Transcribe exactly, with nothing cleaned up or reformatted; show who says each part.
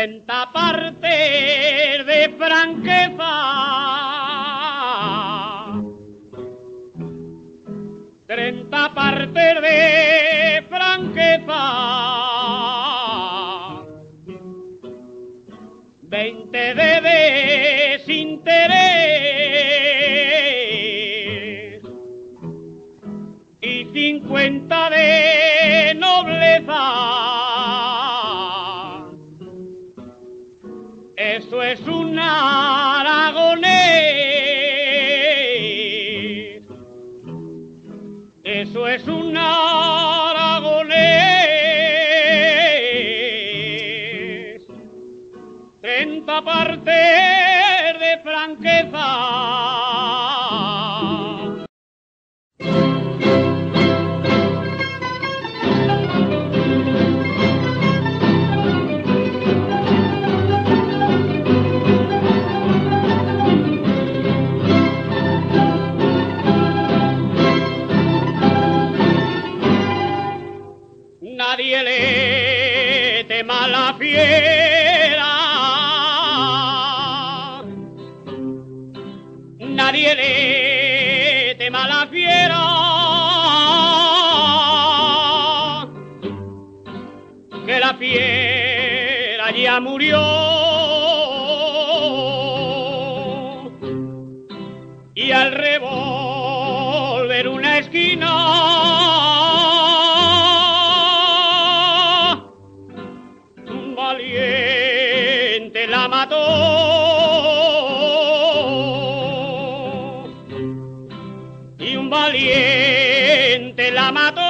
Speaker 1: treinta partes de franqueza, treinta partes de franqueza, veinte de desinterés y cincuenta de nobleza. Eso es un aragonés, eso es un aragonés, treinta partes de franqueza. Nadie le tema la fiera, nadie le tema la fiera, que la fiera ya murió y al revolver una esquina valiente la mató y un valiente la mató.